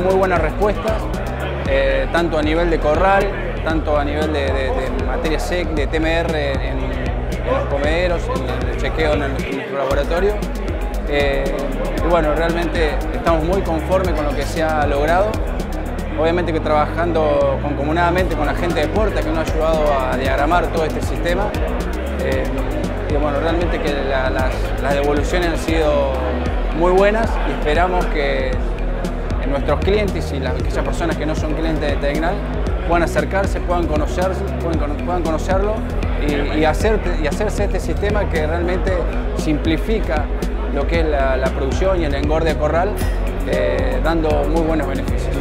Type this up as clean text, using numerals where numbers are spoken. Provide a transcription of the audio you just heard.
tenido muy buenas respuestas, tanto a nivel de corral, tanto a nivel de materia SEC, de TMR en los comederos, en el chequeo en nuestro laboratorio. Y bueno, realmente estamos muy conformes con lo que se ha logrado. Obviamente que trabajando concomunadamente con la gente de Porta, que nos ha ayudado a diagramar todo este sistema. Y bueno, realmente que las devoluciones han sido muy buenas y esperamos que nuestros clientes y aquellas personas que no son clientes de Tecnal puedan acercarse, puedan conocerlo y hacerse este sistema que realmente simplifica lo que es la producción y el engorde de corral, dando muy buenos beneficios.